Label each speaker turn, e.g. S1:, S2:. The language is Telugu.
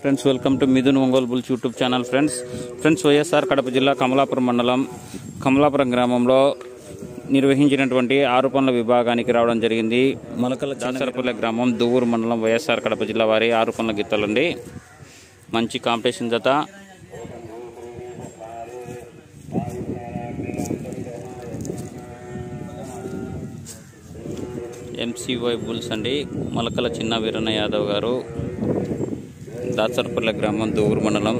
S1: Friends, welcome to Mithun Ongole bulls YouTube channel. Friends YSR Kadapa జిల్లా కమలాపురం మండలం కమలాపురం గ్రామంలో నిర్వహించినటువంటి 6 పనుల విభాగానికి రావడం జరిగింది. దాసరపల్లె గ్రామం దువ్వూరు మండలం వైఎస్ఆర్ కడప జిల్లా వారి 6 పనుల గిత్తలుండి మంచి కాంపిటీషన్ జత. ఎంసీవై బుల్స్ అండి. మొలకల చిన్న వీరన్న యాదవ్ గారు, దాసరపల్లె గ్రామం దువ్వూరు మండలం.